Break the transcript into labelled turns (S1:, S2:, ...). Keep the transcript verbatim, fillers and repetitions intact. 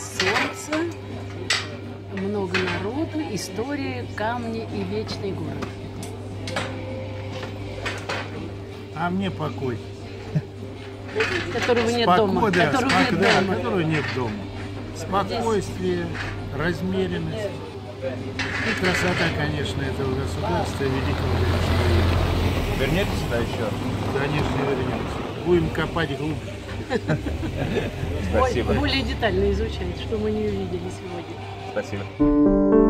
S1: солнце, много народу, история, камни и вечный город.
S2: А мне покой.
S1: Которого нет
S2: Споко,
S1: дома.
S2: да,
S1: Которого
S2: спок,
S1: нет
S2: да,
S1: дома.
S2: которого нет дома. Спокойствие, размеренность и красота, конечно, этого государства, великого государства.
S3: Вернетесь сюда еще?
S2: Конечно, вернемся. Будем копать глубже.
S3: Спасибо.
S1: Более детально изучать, что мы не увидели сегодня.
S3: Спасибо.